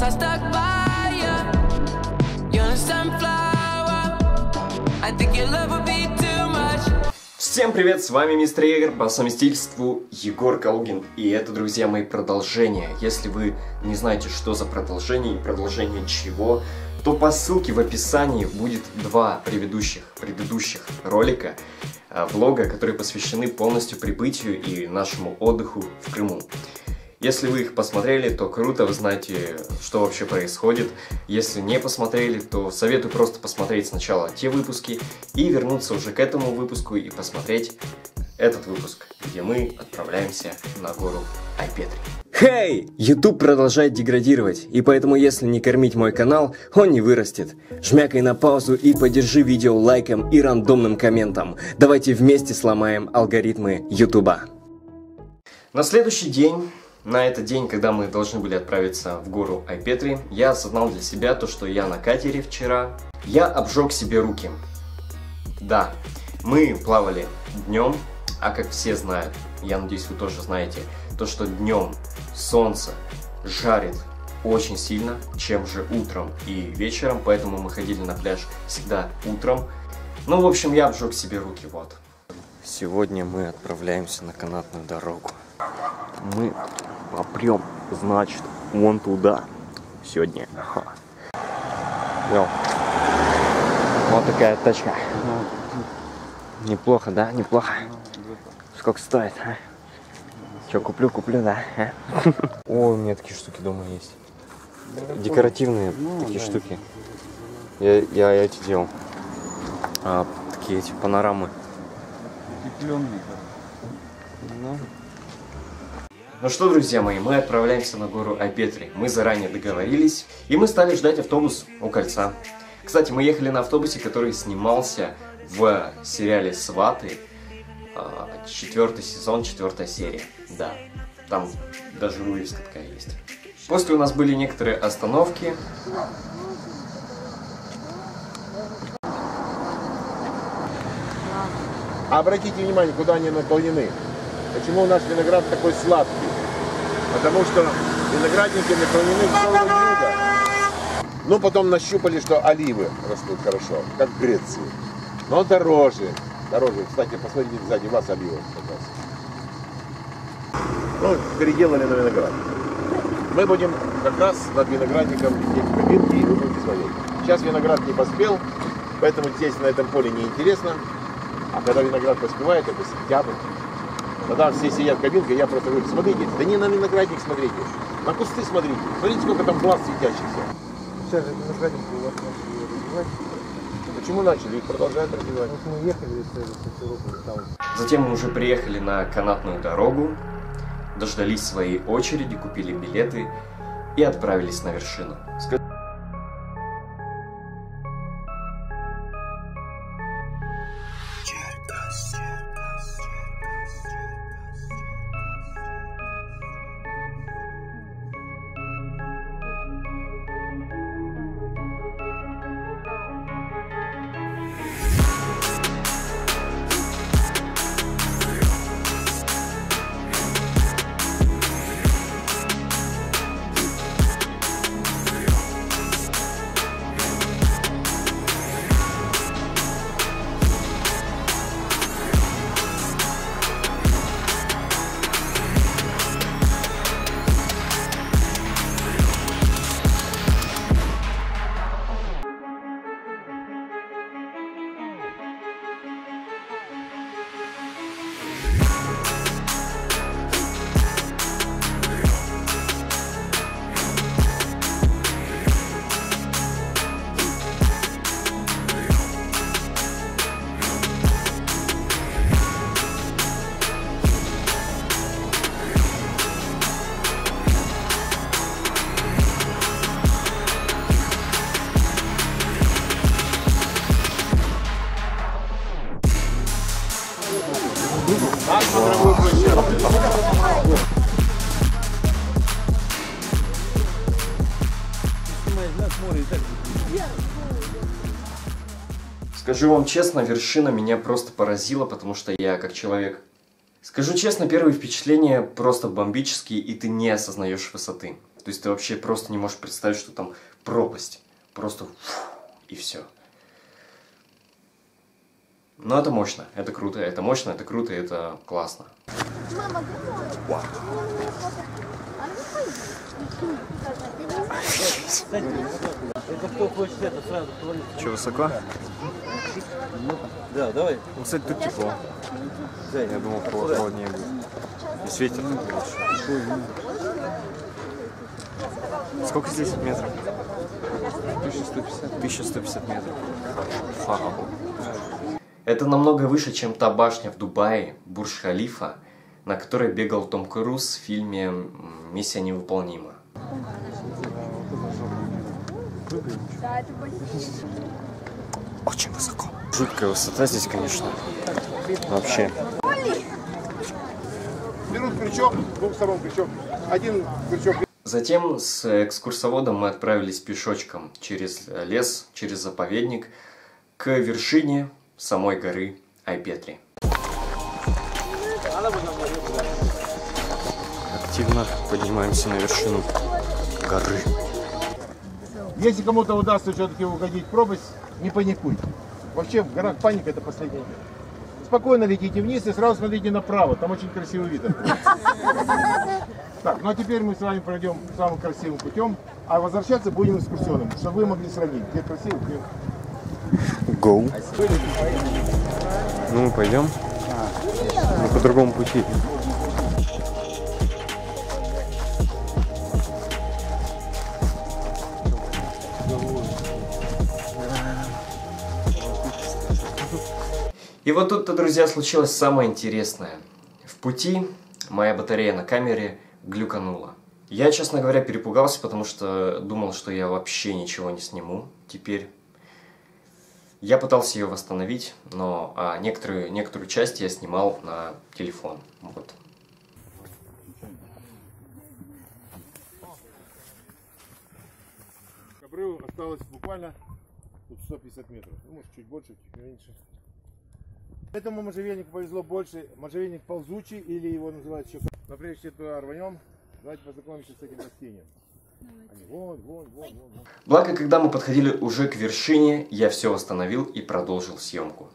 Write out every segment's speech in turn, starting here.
I stuck by you. You're a sunflower. I think your love would be too much. Всем привет, с вами Мистер Егор, по совместительству Егор Калугин. И это, друзья мои, продолжение. Если вы не знаете, что за продолжение и продолжение чего, то по ссылке в описании будет два предыдущих ролика, влога, которые посвящены полностью прибытию и нашему отдыху в Крыму. Если вы их посмотрели, то круто, вы знаете, что вообще происходит. Если не посмотрели, то советую просто посмотреть сначала те выпуски и вернуться уже к этому выпуску и посмотреть этот выпуск, где мы отправляемся на гору Айпетри. Хей! YouTube продолжает деградировать, и поэтому если не кормить мой канал, он не вырастет. Жмякай на паузу и поддержи видео лайком и рандомным комментом. Давайте вместе сломаем алгоритмы YouTube. На следующий день, на этот день, когда мы должны были отправиться в гору Айпетри, я осознал для себя то, что я на катере вчера. Я обжег себе руки. Да, мы плавали днем, а как все знают, я надеюсь, вы тоже знаете, то, что днем солнце жарит очень сильно, чем же утром и вечером, поэтому мы ходили на пляж всегда утром. Ну, в общем, я обжег себе руки, вот. Сегодня мы отправляемся на канатную дорогу. Мы попрем, значит, вон туда сегодня. Йоу. Вот такая тачка. Неплохо, да? Неплохо. Сколько стоит, а? Че, куплю, да? А? О, у меня такие штуки дома есть. Декоративные такие штуки. Я эти делал. Такие эти панорамы. Ну что, друзья мои, мы отправляемся на гору Айпетри. Мы заранее договорились, и мы стали ждать автобус у кольца. Кстати, мы ехали на автобусе, который снимался в сериале «Сваты», 4-й сезон, 4-я серия. Да, там даже вывеска такая есть. После у нас были некоторые остановки. Обратите внимание, куда они наклонены. Почему наш виноград такой сладкий? Потому что виноградники наклонены в сторону юга. Ну, потом нащупали, что оливы растут хорошо, как в Греции. Но дороже. Дороже. Кстати, посмотрите, сзади вас оливы. Ну, переделали на виноград. Мы будем как раз над виноградником лететь в кабинке, и вы будете смотреть. Сейчас виноград не поспел, поэтому здесь на этом поле неинтересно. А когда виноград поспевает, это сентябрь. Тогда все сидят в кабинке, я просто говорю, смотрите, да не на виноградник смотрите, на кусты смотрите. Смотрите, сколько там глаз светящихся. Сейчас же виноградники у вас начали развивать. Почему начали? Их продолжают развивать. Вот мы ехали там. Затем мы уже приехали на канатную дорогу, дождались своей очереди, купили билеты и отправились на вершину. Скажу вам честно, вершина меня просто поразила, потому что я как человек... Скажу честно, первые впечатления просто бомбические, и ты не осознаешь высоты. То есть ты вообще просто не можешь представить, что там пропасть. Просто и все. Но это мощно, это круто, это мощно, это круто, это классно. Мама, Вау. Это кто хочет это сразу творить. Че, высоко? Да, давай. Ну, кстати, тут тепло. Я думал, холоднее будет. Здесь ветер больше. Сколько здесь метров? 1150. 1150 метров. Слава Богу. Это намного выше, чем та башня в Дубае, Бурдж-Халифа, на которой бегал Том Круз в фильме «Миссия невыполнима». Очень высоко. Жуткая высота здесь, конечно. Вообще. Берут крючок, с двух сторон крючок. Один крючок. Затем с экскурсоводом мы отправились пешочком через лес, через заповедник к вершине самой горы Айпетри. Активно поднимаемся на вершину горы. Если кому-то удастся все-таки угодить в пропасть, не паникуйте. Вообще в горах паника — это последнее. Спокойно летите вниз и сразу смотрите направо, там очень красивый вид. Так, ну а теперь мы с вами пройдем самым красивым путем, а возвращаться будем экскурсионным, чтобы вы могли сравнить, где красивый, где... Go. Ну мы пойдем. Мы по другому пути. И вот тут-то, друзья, случилось самое интересное. В пути моя батарея на камере глюканула. Я, честно говоря, перепугался, потому что думал, что я вообще ничего не сниму теперь. Я пытался ее восстановить, но некоторую часть я снимал на телефон. Вот. К обрыву осталось буквально 150 метров, ну, может чуть больше, чуть меньше. Этому можжевельнику повезло больше, можжевельник ползучий, или его называют еще... Но прежде чем туда рванем, давайте познакомимся с этим растением. Они вон. Благо, когда мы подходили уже к вершине, я все восстановил и продолжил съемку.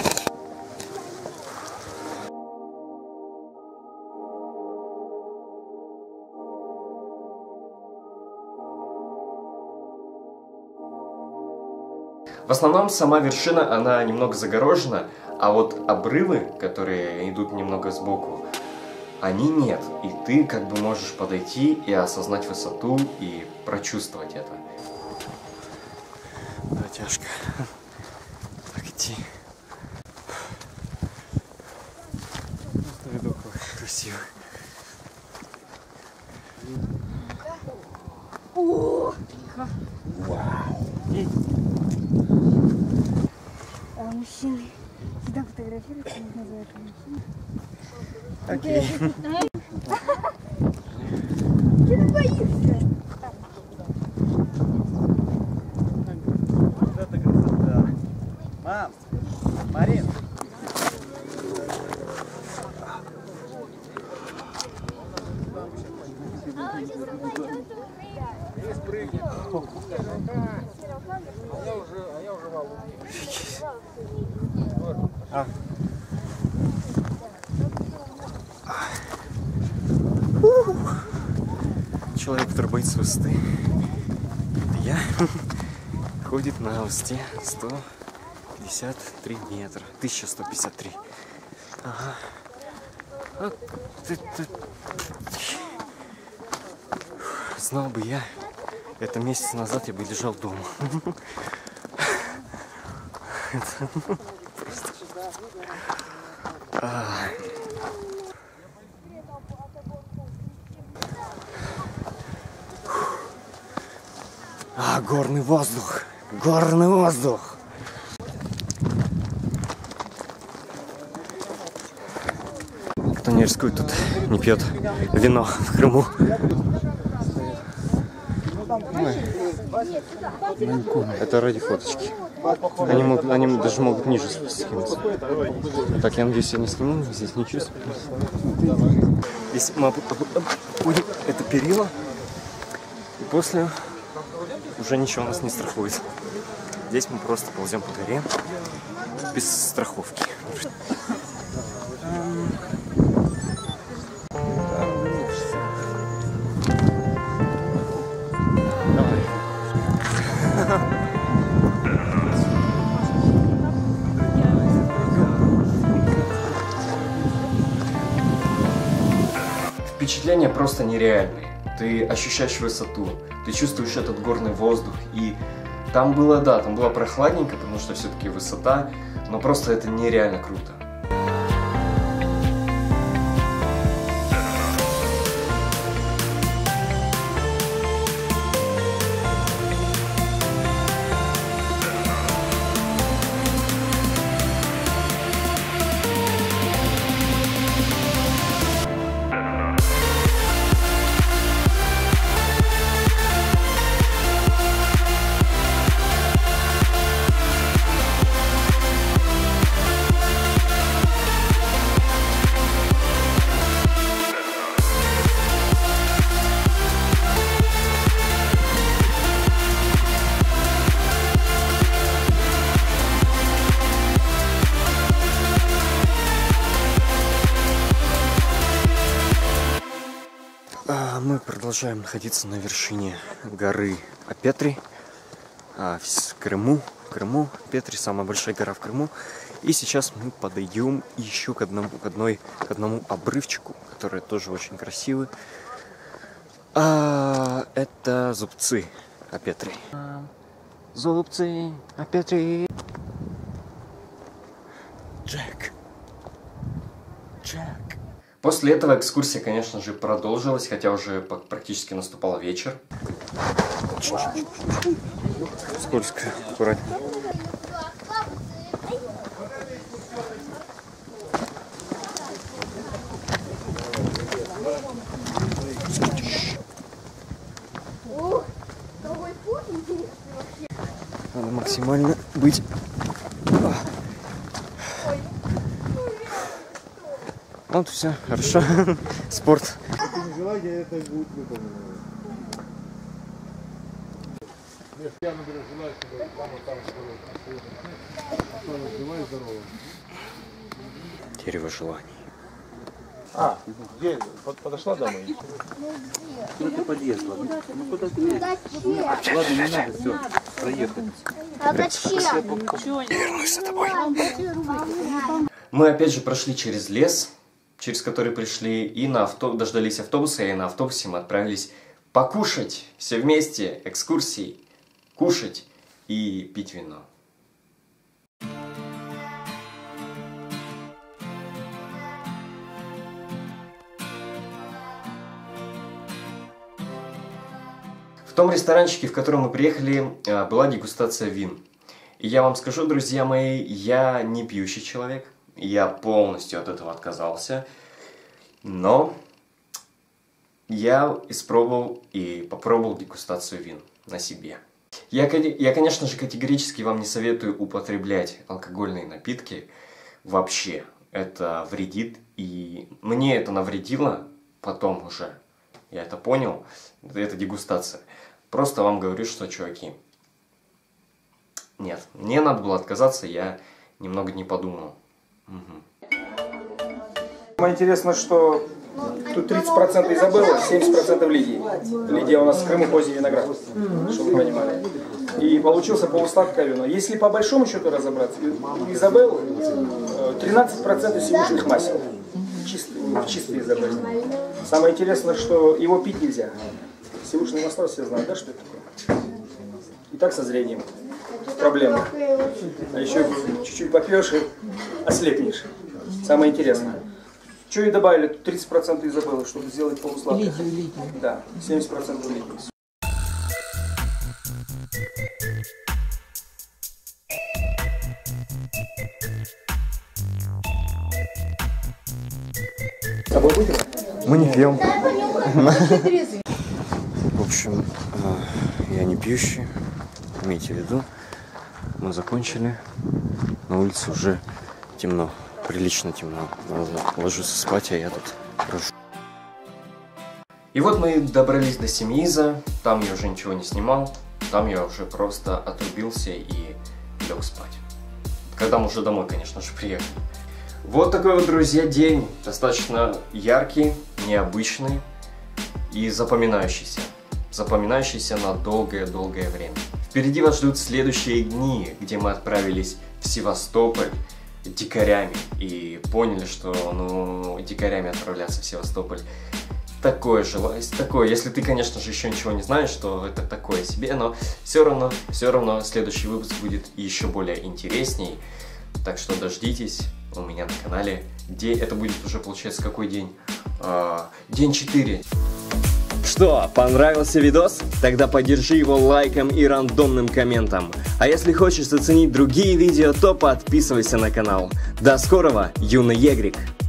В основном сама вершина, она немного загорожена, а вот обрывы, которые идут немного сбоку, они нет. И ты как бы можешь подойти и осознать высоту и прочувствовать это. Да, тяжко. Так идти. Видок красивый. О! Вау! А мужчины всегда фотографируются, их называют мужчины. Окей. Че ты боишься? Вот это красота. Мам, Марин. Человек, который боится высоты, это я, ходит на высоте 153 метра, 1153. Ага. Вот это... Знал бы я, это месяц назад я бы лежал дома. Просто... горный воздух! Горный воздух! Кто не рискует, тут не пьет вино в Крыму. Это ради фоточки. Они даже могут ниже скинуться. Так, я надеюсь, я не сниму, здесь не чувствую. Здесь мы будем... Это перила. И после уже ничего нас не страхует. Здесь мы просто ползем по горе без страховки. Впечатления просто нереальные. Ты ощущаешь высоту, ты чувствуешь этот горный воздух. И там было, да, там было прохладненько, потому что все-таки высота, но просто это нереально круто. Мы продолжаем находиться на вершине горы Апетри в Крыму. Петри самая большая гора в Крыму. И сейчас мы подойдем еще к одному обрывчику, который тоже очень красивый. Это зубцы Апетри. Зубцы Апетри. Джек. После этого экскурсия, конечно же, продолжилась, хотя уже практически наступал вечер. Скользко, аккуратно. Надо максимально быть... Вот все, хорошо. Спорт. Дерево желаний. Где? Подошла домой? Ну ты подъезд, ладно? Ну куда ты едешь? Ладно, не надо, все, проехали. Вернусь за тобой. Мы опять же прошли через лес, через который пришли, и дождались автобуса, и на автобусе мы отправились покушать все вместе, экскурсии, кушать и пить вино. В том ресторанчике, в котором мы приехали, была дегустация вин. И я вам скажу, друзья мои, я не пьющий человек. Я полностью от этого отказался, но я испробовал и попробовал дегустацию вин на себе. Я, конечно же, категорически вам не советую употреблять алкогольные напитки вообще. Это вредит, и мне это навредило потом уже. Я это понял, это дегустация. Просто вам говорю, что, чуваки, нет, мне надо было отказаться, я немного не подумал. Самое интересное, что тут 30% Изабелла, 70% Лидии. Лидия у нас в Крыму поздний виноград, чтобы вы понимали. И получился полусладкое вино. Если по большому счету разобраться, Изабелл 13% сивушных масел. Чистый Изабелл. Самое интересное, что его пить нельзя. Сивушные масла все знают, да, что это такое? И так со зрением проблема. А еще чуть-чуть попьешь и ослепнешь. Самое интересное. Что и добавили? 30% Изабеллы, чтобы сделать полусладкое. Лидию. Да, 70% Лидии. С собой будем? Мы не пьем. В общем, я не пьющий, имейте в виду. Мы закончили. На улице уже темно, прилично темно. Ложусь спать, а я тут хожу. И вот мы добрались до Семииза, там я уже ничего не снимал, там я уже просто отрубился и лег спать. Когда мы уже домой, конечно же, приехали. Вот такой вот, друзья, день, достаточно яркий, необычный и запоминающийся. Запоминающийся на долгое-долгое время. Впереди вас ждут следующие дни, где мы отправились в Севастополь дикарями и поняли, что, ну, дикарями отправляться в Севастополь такое желание, такое, если ты, конечно же, еще ничего не знаешь, то это такое себе, но все равно следующий выпуск будет еще более интересней, так что дождитесь у меня на канале, где это будет уже, получается, какой день? День 4. Что, понравился видос? Тогда поддержи его лайком и рандомным комментом. А если хочешь заценить другие видео, то подписывайся на канал. До скорого, юный егрик!